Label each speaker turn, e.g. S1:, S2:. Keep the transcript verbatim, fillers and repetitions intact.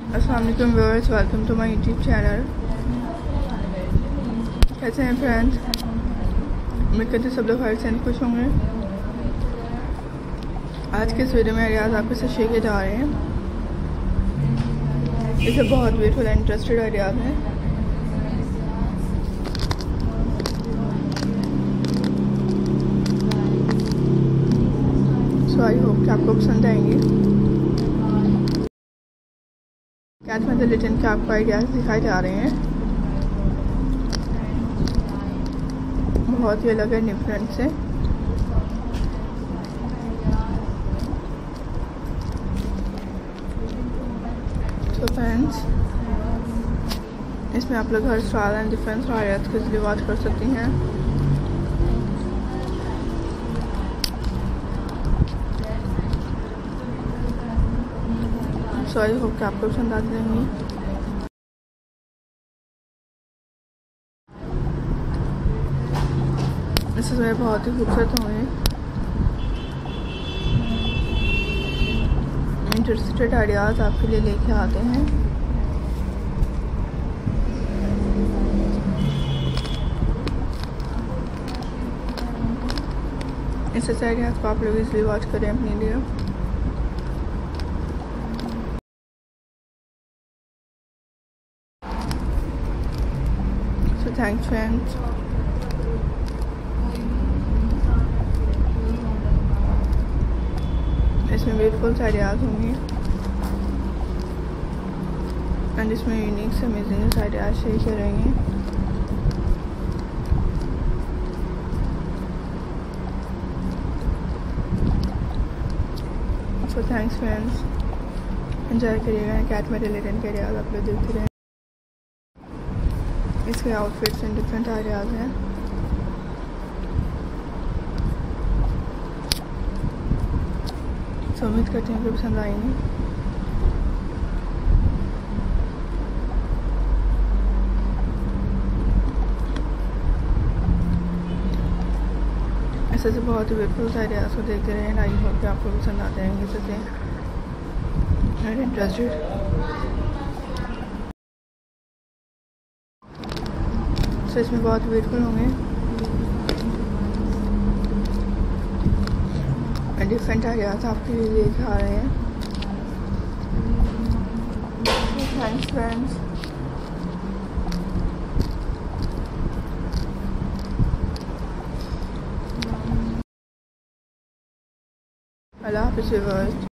S1: अस्सलाम वालेकुम viewers, welcome to my YouTube channel. कैसे हैं फ्रेंड्स? उम्मीद करते सब लोग हर से खुश होंगे। आज के इस वीडियो में आइडियाज़ आपके साथ शेयर किए जा रहे हैं। इसे बहुत ब्यूटीफुल एंड इंटरेस्टेड आइडियाज़ हैं। सो आई होप कि आपको पसंद आएंगे। कैट में रिलेटेड के आपको आइडियाज़ दिखाए जा रहे हैं, बहुत ही अलग है, डिफरेंट से। सो फ्रेंड्स, इसमें आप लोग हर स्टाइल एंड डिफरेंस आइडियाज़ के लिए बात कर सकती हैं। सो आई होप कि आपको पसंद आ जाएंगी। इसमें बहुत ही खूबसूरत होंगे, इंटरेस्टेड आइडियाज़ आपके लिए लेके आते हैं। इस आइडियाज़ को आप लोग इसलिए वॉच करें अपने लिए। So thanks friends. इसमें ब्यूटीफुल आइडियाज़ होंगे एंड इसमें यूनिक से अमेजिंग आइडियाज़ शेयर करेंगे। सो थैंक्स फ्रेंड्स, एंजॉय करिएगा। कैट में रिलेटेड के आइडियाज़ आप लोग देखते रहें। इसके आउटफिट्स एंड डिफरेंट आइडियाज़ हैं। सो उम्मीद करते हैं कि पसंद आएंगे। ऐसे से बहुत ही ब्यूटीफुल आइडियाज़ को देखते रहें। आई होप कि आपको पसंद आ जाएंगे। इससे इंटरेस्टेड तो इसमें बहुत ब्यूटीफुल होंगे, डिफरेंट आइडियाज़ आपके लिए लेके आ रहे हैं। Thanks friends. अल्लाह हाफ़िज़ व्यूअर्स।